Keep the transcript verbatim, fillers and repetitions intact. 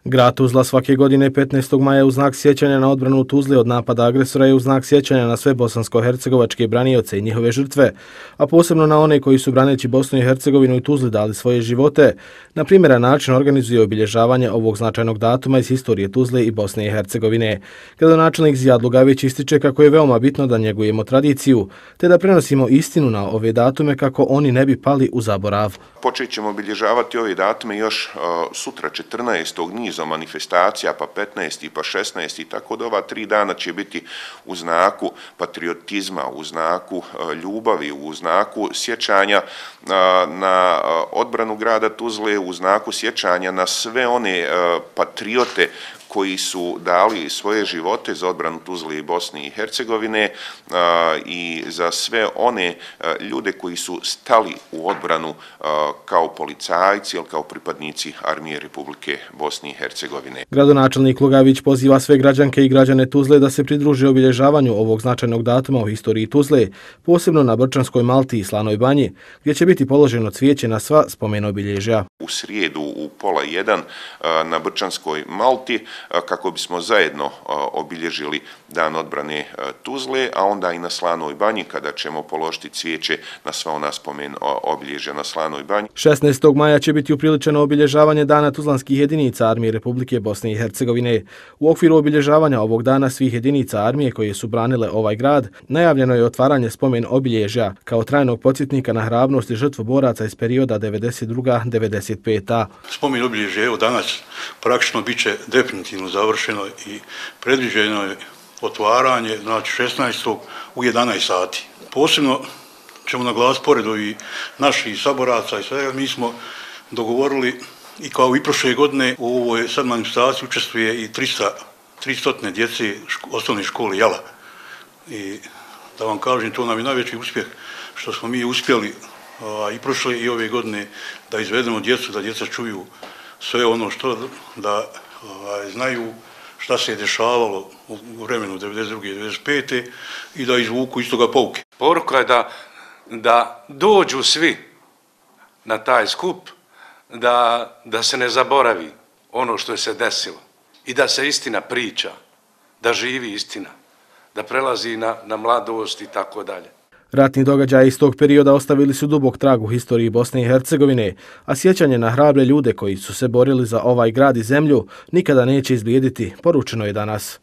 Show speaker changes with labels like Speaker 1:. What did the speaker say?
Speaker 1: Grad Tuzla svake godine petnaestog maja u znak sjećanja na odbranu Tuzle od napada agresora i u znak sjećanja na sve bosansko-hercegovačke branioce i njihove žrtve, a posebno na one koji su braneći Bosnu i Hercegovinu i Tuzli dali svoje živote, na primjeran način organizuje obilježavanje ovog značajnog datuma iz historije Tuzle i Bosne i Hercegovine. Gradonačelnik Zijad Lugavić ističe kako je veoma bitno da njegujemo tradiciju, te da prenosimo istinu na ove datume kako oni ne bi pali u zaborav.
Speaker 2: Počet ćemo obilježavati ove datume još uh, sutra četrnaestog nizom manifestacija, pa petnaesti pa šesnaesti, tako da ova tri dana će biti u znaku patriotizma, u znaku uh, ljubavi, u znaku sjećanja uh, na uh, odbranu grada Tuzle, u znaku sjećanja na sve one uh, patriote koji su dali svoje živote za odbranu Tuzle i Bosne i Hercegovine a, i za sve one a, ljude koji su stali u odbranu a, kao policajci ili kao pripadnici Armije Republike Bosne i Hercegovine.
Speaker 1: Gradonačelnik Lugavić poziva sve građanke i građane Tuzle da se pridruže obilježavanju ovog značajnog datuma u historiji Tuzle, posebno na Brčanskoj Malti i Slanoj Banji, gdje će biti položeno cvijeće na sva spomen obilježja.
Speaker 2: U srijedu u pola jedan a, na Brčanskoj Malti kako bismo zajedno obilježili dan odbrane Tuzle, a onda i na Slanoj Banji kada ćemo položiti cvijeće na sva ona spomen obilježja na Slanoj Banji.
Speaker 1: šesnaestog maja će biti upriličeno obilježavanje Dana tuzlanskih jedinica Armije Republike Bosne i Hercegovine. U okviru obilježavanja ovog dana svih jedinica armije koje su branile ovaj grad, najavljeno je otvaranje spomen obilježja kao trajnog podsjetnika na hrabrost i žrtvu boraca iz perioda devedeset druga do devedeset peta.
Speaker 3: Spomen obilježja evo danas praktično bit će definitivno završeno i predviđeno je otvaranje, znači šesnaestog u jedanaest sati. Posebno ćemo naglasiti pored ovih naših saboraca i svega, mi smo dogovorili i kao i prošle godine u ovoj sad manifestaciji učestvuje i tristo djece osnovne škole Jala. I da vam kažem, to nam je najveći uspjeh što smo mi uspjeli a, i prošle i ove godine da izvedemo djecu, da djeca čuju sve ono što da a, znaju šta se je dešavalo u vremenu devedeset druge do devedeset pete i da izvuku iz toga pouke.
Speaker 4: Poruka je da, da dođu svi na taj skup, da, da se ne zaboravi ono što je se desilo i da se istina priča, da živi istina, da prelazi na, na mladost i tako dalje.
Speaker 1: Ratni događaji iz tog perioda ostavili su dubok trag u historiji Bosne i Hercegovine, a sjećanje na hrabre ljude koji su se borili za ovaj grad i zemlju nikada neće izblijediti, poručeno je danas.